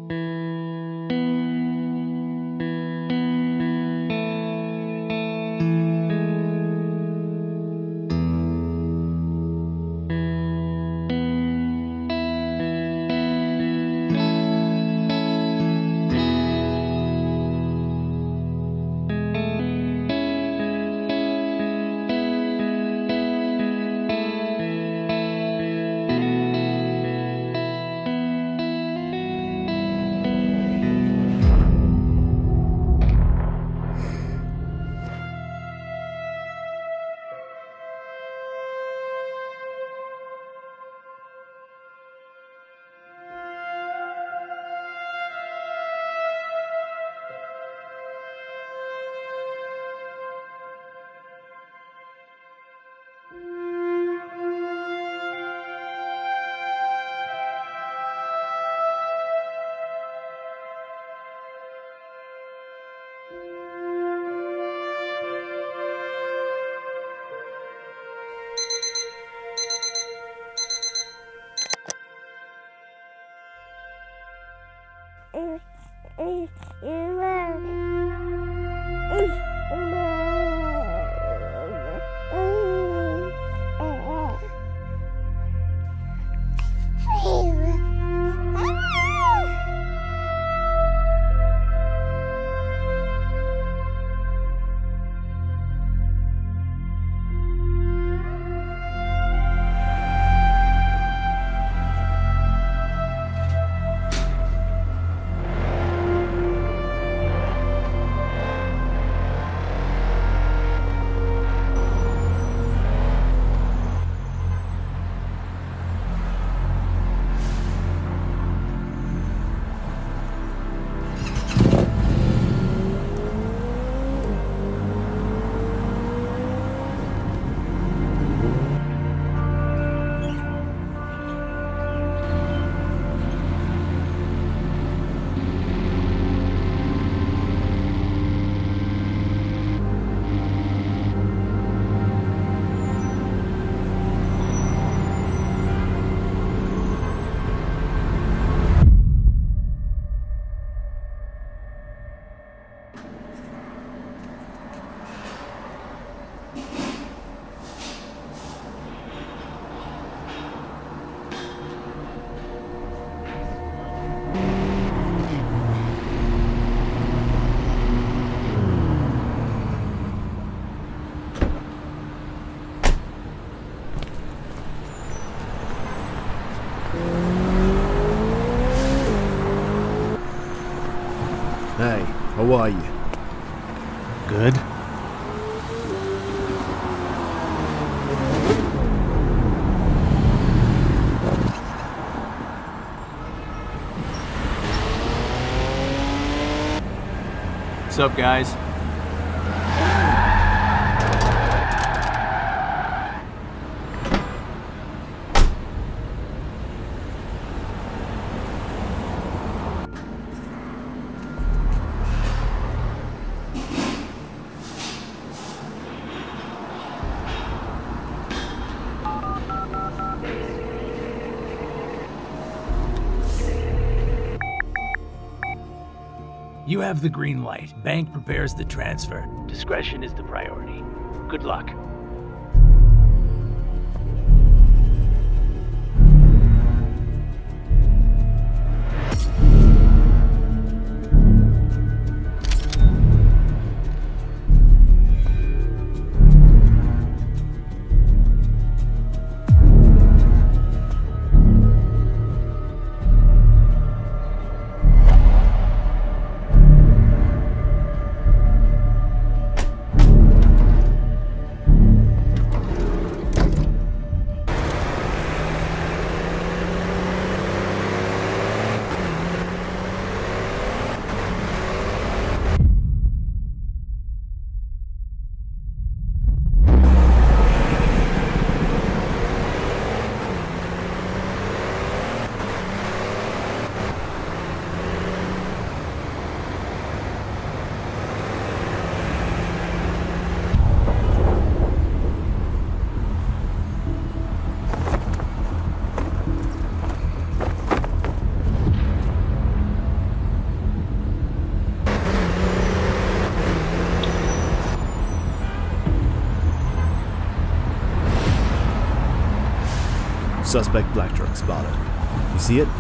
Hey, how are you? Good. What's up, guys? You have the green light. Bank prepares the transfer. Discretion is the priority. Good luck. Suspect black truck spotted. You see it?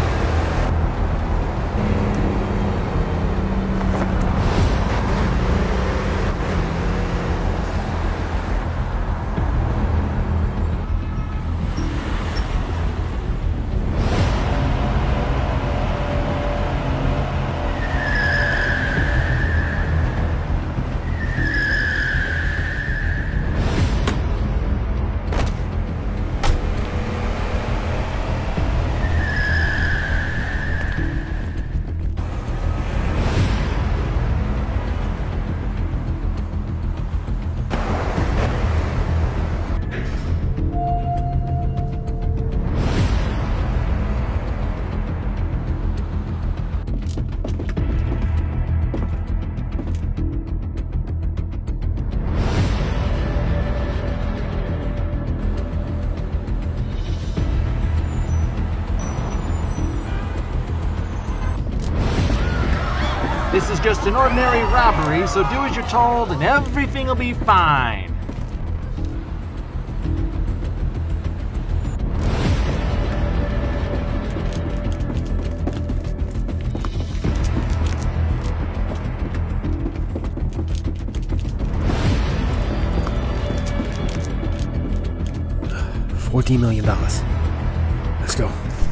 This is just an ordinary robbery, so do as you're told and everything will be fine. $14 million. Let's go.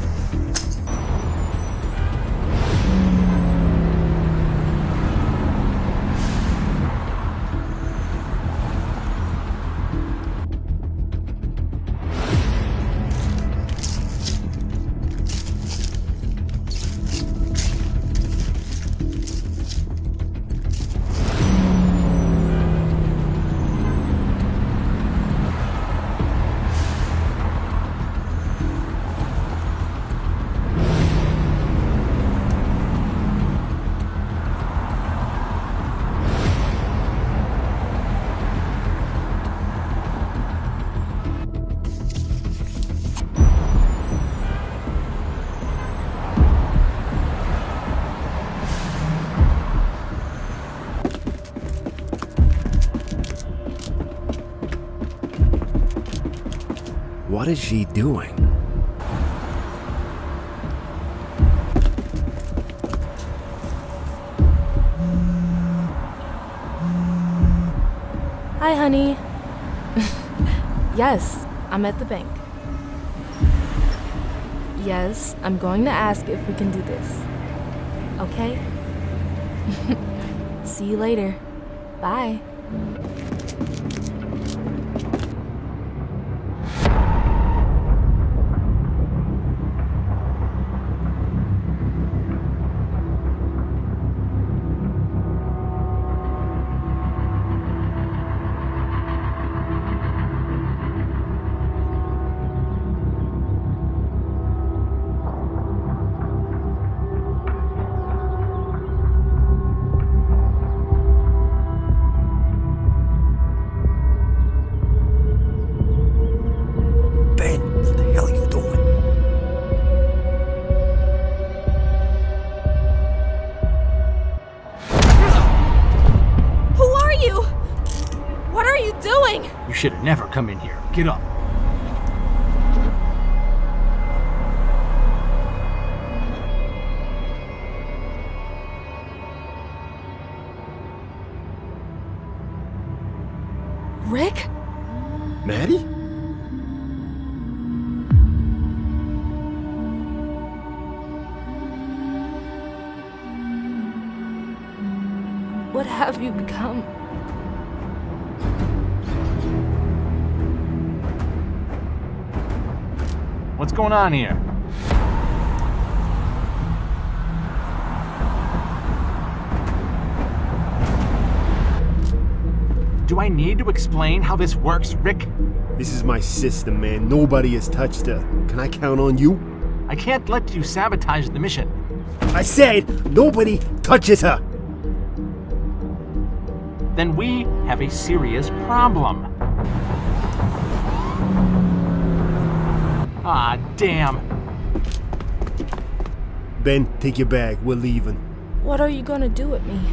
What is she doing? Hi, honey. Yes, I'm at the bank. Yes, I'm going to ask if we can do this. Okay? See you later. Bye. You should have never come in here. Get up. Rick? Maddie? What have you become? What's going on here? Do I need to explain how this works, Rick? This is my sister, man. Nobody has touched her. Can I count on you? I can't let you sabotage the mission. I said nobody touches her! Then we have a serious problem. Ah, damn. Ben, take your bag. We're leaving. What are you gonna do with me?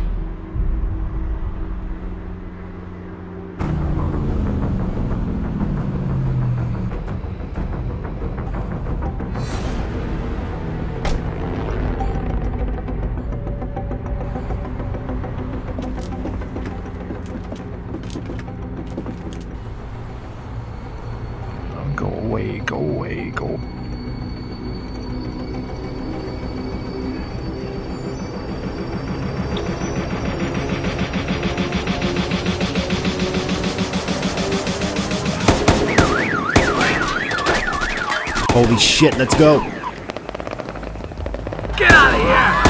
Holy shit, let's go. Get out of here!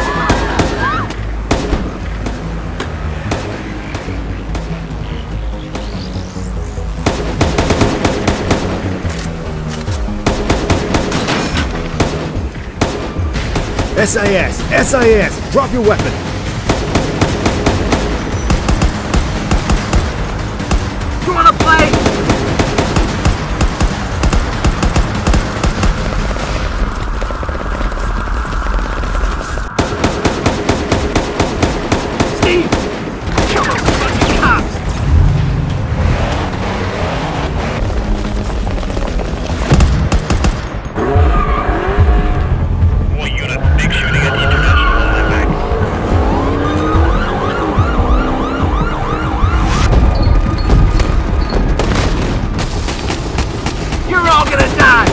SIS! SIS! Drop your weapon! You wanna play? Steve! Kill those fucking cops! All units, big shooting at the international Olympic. You're all gonna die!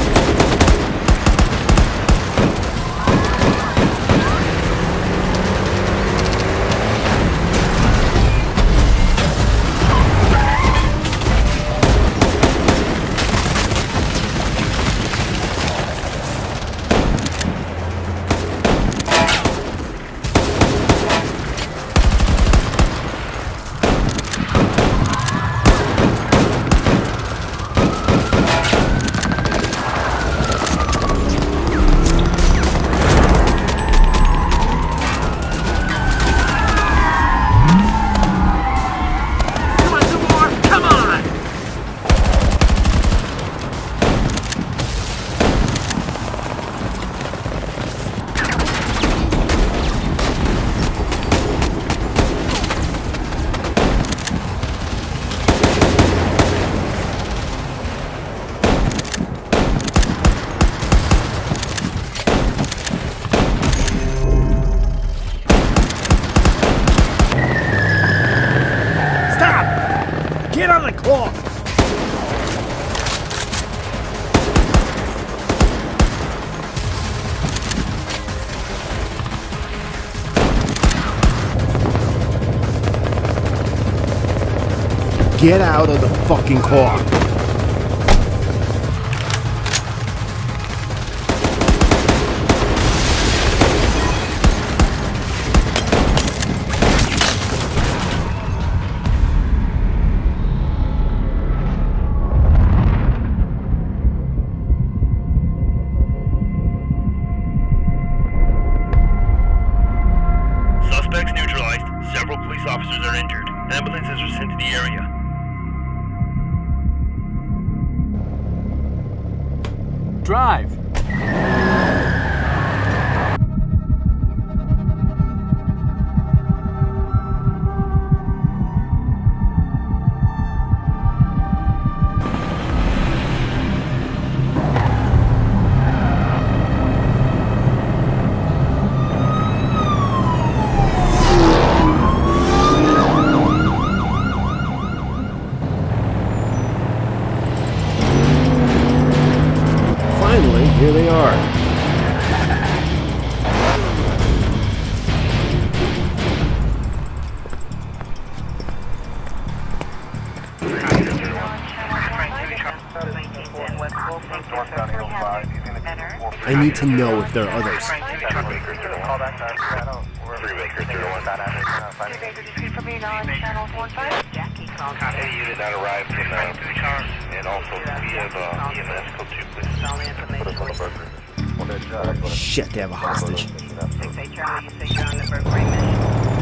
You want some more? Come on! Stop! Get on the clock! Get out of the fucking car! Suspects neutralized. Several police officers are injured. Ambulances are sent to the area. Drive. Finally, here they are. I need to know if there are others. 3 Baker 01. Any unit that arrived can and also we have EMS code 2, please. Put us on the burger. Shit, they have a hostage. Charlie, you say you're on the Burberry mission.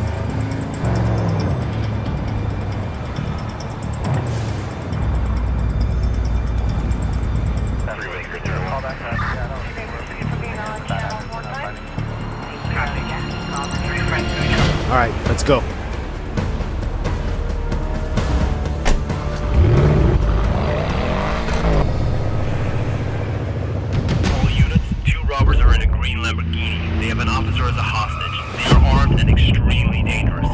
All right, let's go. All units, 2 robbers are in a green Lamborghini. They have an officer as a hostage. They are armed and extremely dangerous.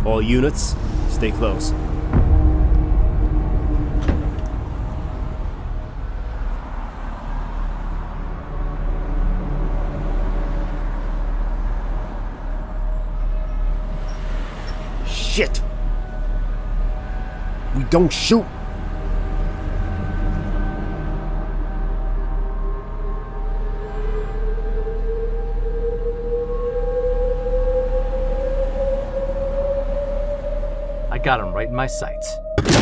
All units, stay close. Shit! We don't shoot! I got him right in my sights.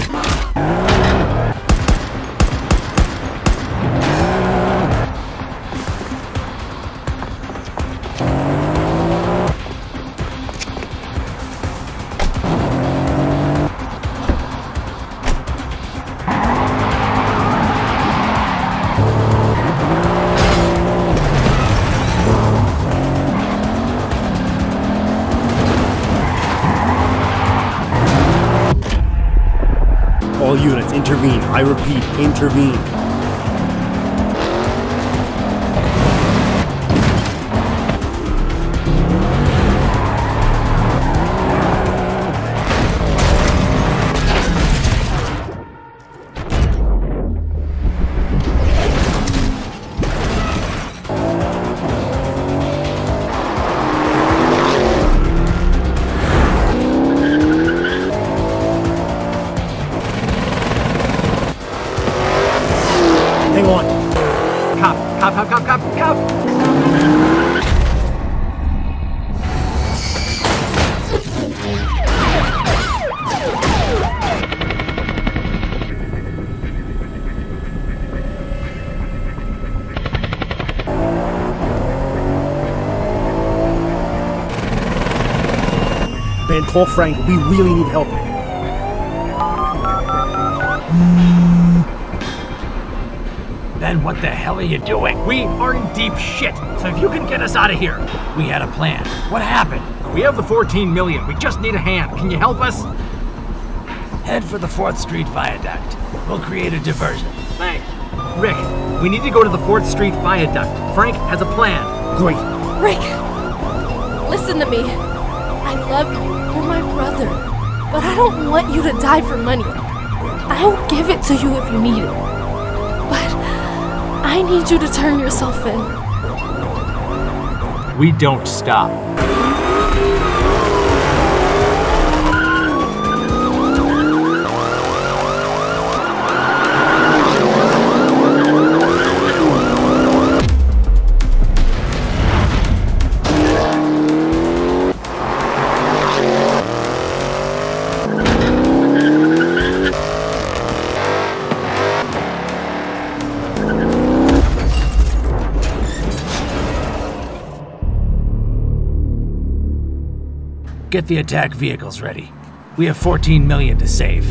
All units, intervene. I repeat, intervene. Hang on. Cop! Ben, call Frank. We really need help. Then what the hell are you doing? We are in deep shit, so if you can get us out of here. We had a plan. What happened? We have the 14 million. We just need a hand. Can you help us? Head for the 4th Street Viaduct. We'll create a diversion. Thanks. Rick, we need to go to the 4th Street Viaduct. Frank has a plan. Great. Rick, listen to me. I love you. You're my brother. But I don't want you to die for money. I'll give it to you if you need it. But I need you to turn yourself in. We don't stop. Get the attack vehicles ready. We have 14 million to save.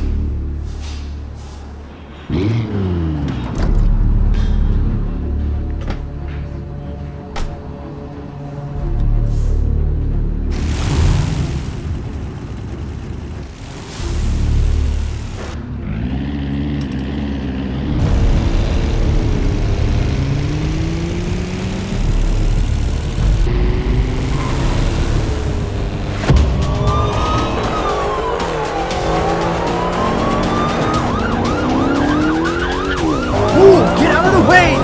Get out of the way!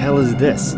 hell is this?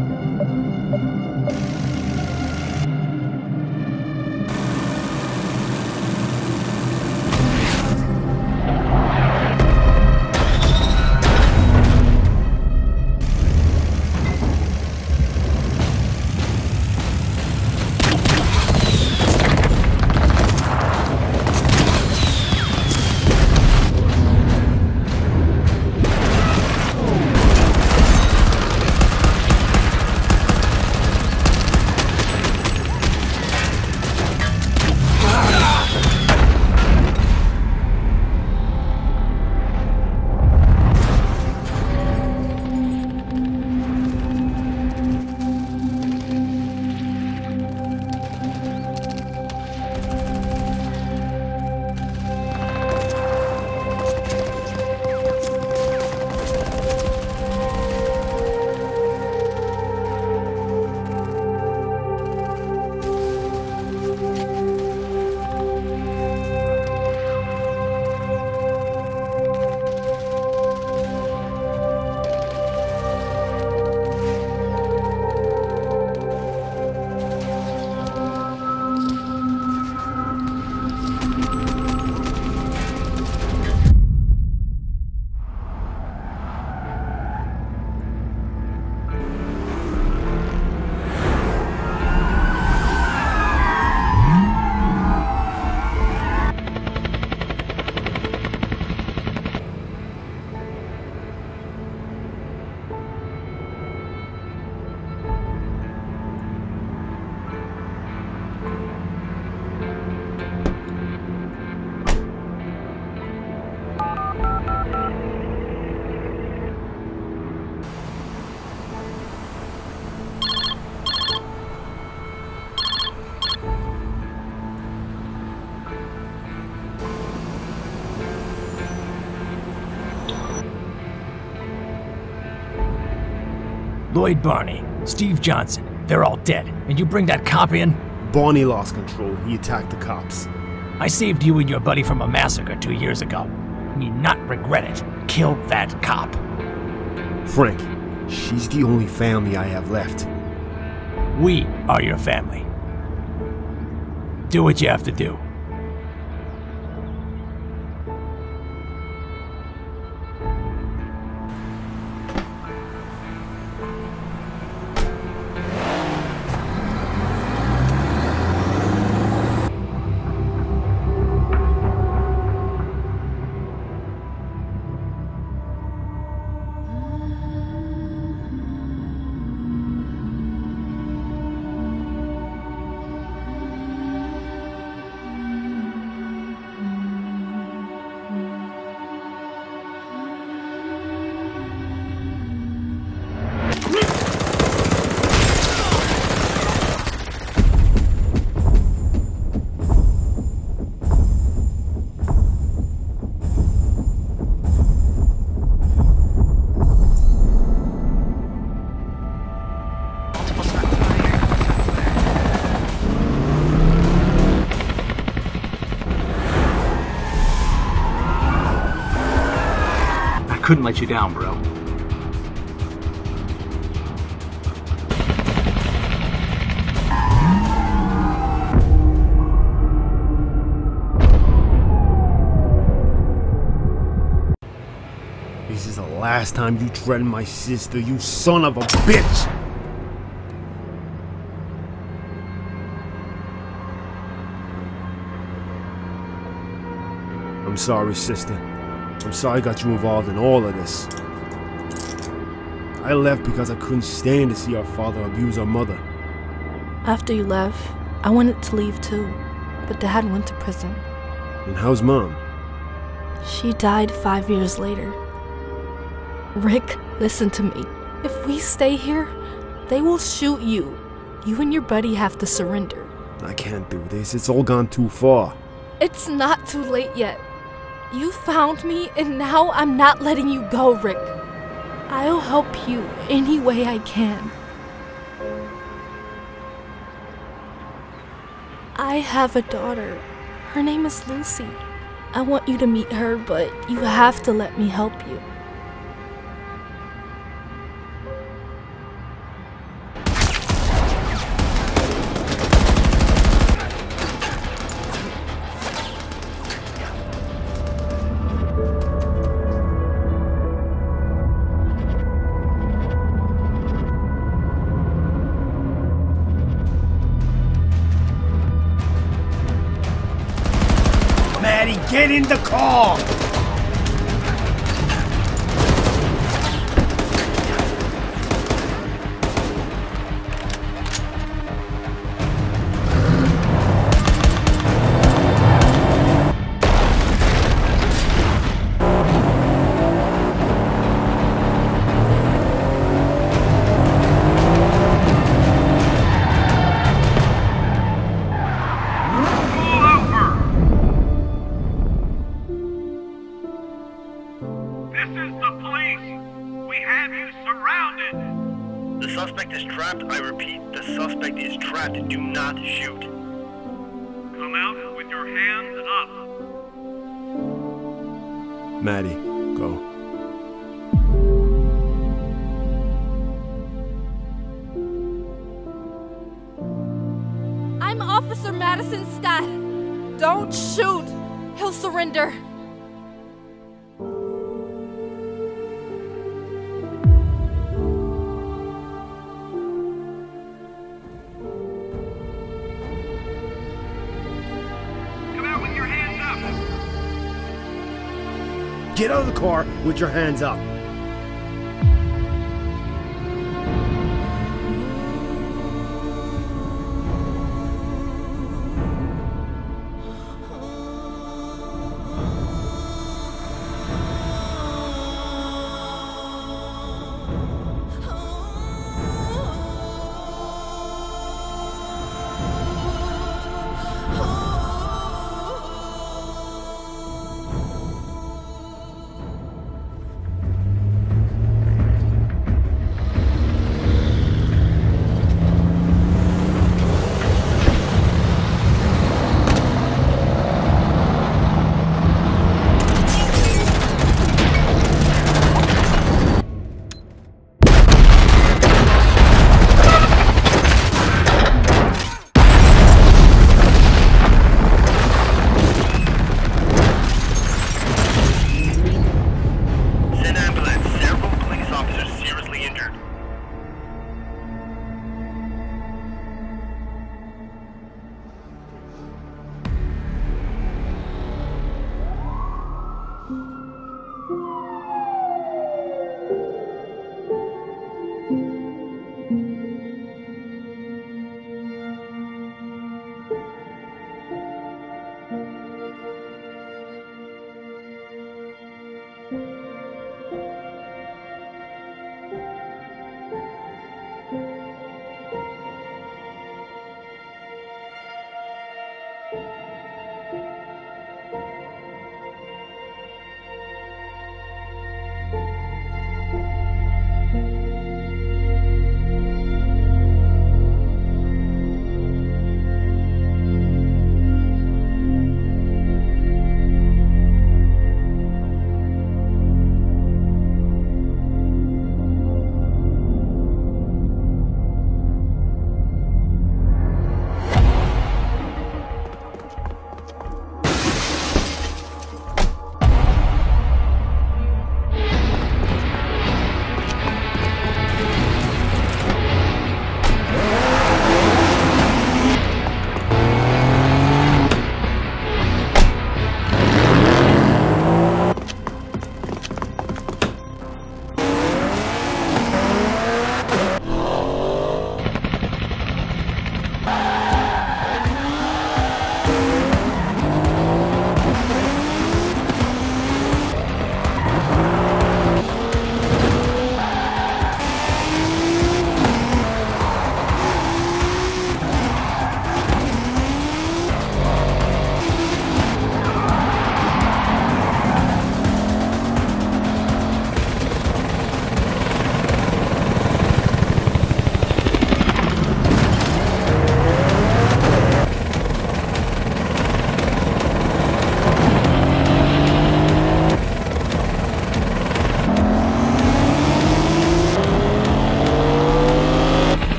Lloyd Barney, Steve Johnson, they're all dead. And you bring that cop in? Barney lost control. He attacked the cops. I saved you and your buddy from a massacre 2 years ago. You not regret it. Kill that cop. Frank, she's the only family I have left. We are your family. Do what you have to do. Couldn't let you down, bro. This is the last time you threaten my sister, you son of a bitch! I'm sorry, sister. I'm sorry I got you involved in all of this. I left because I couldn't stand to see our father abuse our mother. After you left, I wanted to leave too, but Dad went to prison. And how's Mom? She died 5 years later. Rick, listen to me. If we stay here, they will shoot you. You and your buddy have to surrender. I can't do this. It's all gone too far. It's not too late yet. You found me, and now I'm not letting you go, Rick. I'll help you any way I can. I have a daughter. Her name is Lucy. I want you to meet her, but you have to let me help you. Get in the car! The suspect is trapped. I repeat, the suspect is trapped. Do not shoot. Come out with your hands up. Maddie, go. I'm Officer Madison Scott. Don't shoot. He'll surrender. Get out of the car with your hands up.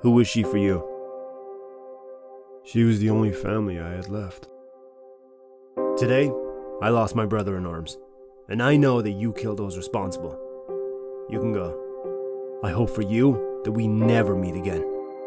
Who was she for you? She was the only family I had left. Today, I lost my brother in arms, and I know that you killed those responsible. You can go. I hope for you that we never meet again.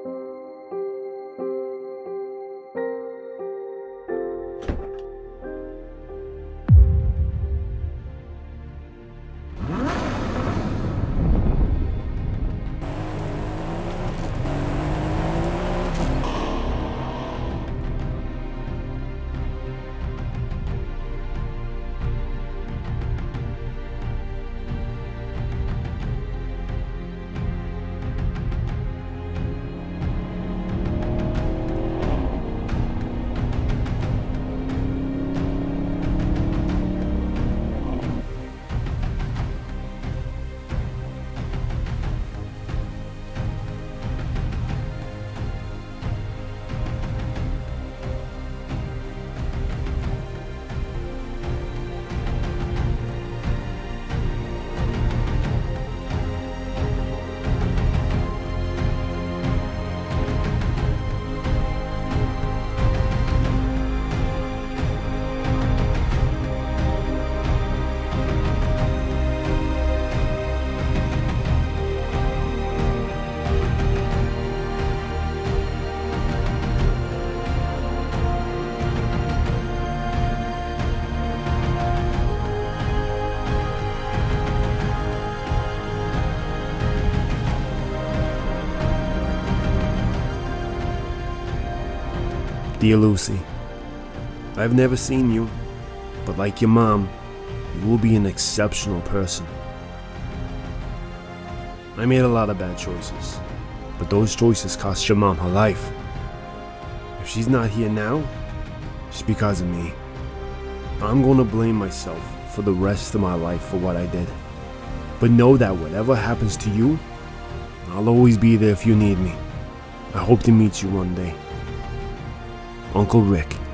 Dear Lucy, I've never seen you, but like your mom, you will be an exceptional person. I made a lot of bad choices, but those choices cost your mom her life. If she's not here now, it's because of me. I'm gonna blame myself for the rest of my life for what I did. But know that whatever happens to you, I'll always be there if you need me. I hope to meet you one day. Uncle Rick.